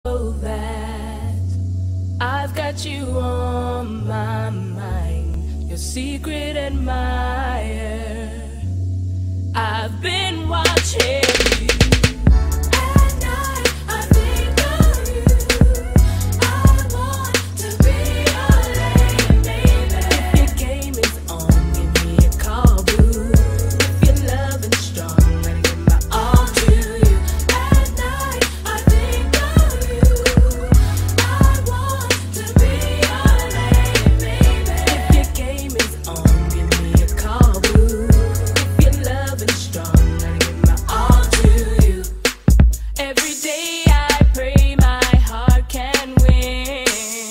that I've got you on my mind, your secret admirer. I've been watching you. At night, I think of you. I want to be your lady, baby. If your game is on, give me a call, boo. If you're loving strong, let me give my all to you. At night, I think of you. I want to be your lady, baby. If your game is on, give me a call, boo. If you're loving strong, let me give my all to you. Every day I pray my heart can win.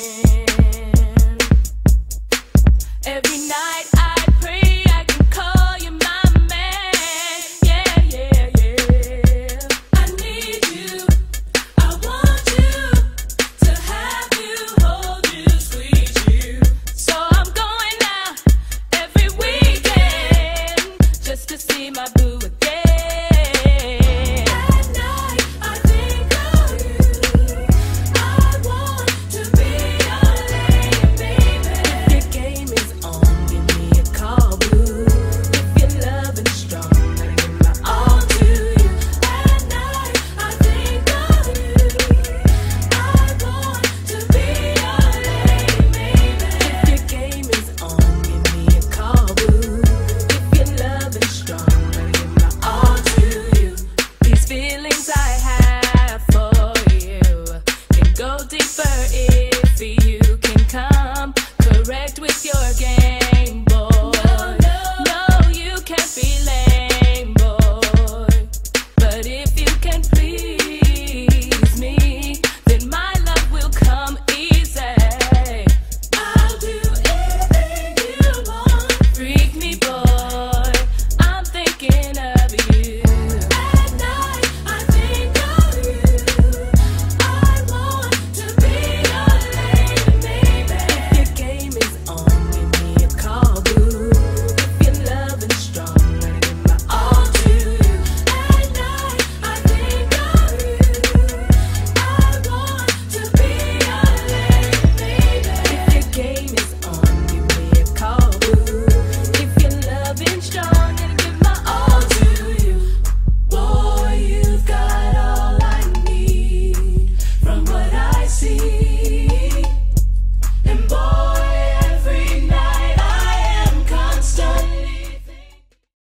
Every night I pray I can call you my man. Yeah, yeah, yeah. I need you. I want you to have you, hold you, squeeze you. So I'm going out every weekend just to see my boo again. At night I think of you. I want to be your lady, baby. If your game is on, give me a call, boo. If you're loving strong, let me give my all to you. At night I think of you. I want to be your lady, baby. If your game is on, give me a call, boo. If you're loving strong, let me give my all to you. These feelings I have for you can go deeper if you can come correct with your game, boy. No, you can't be late.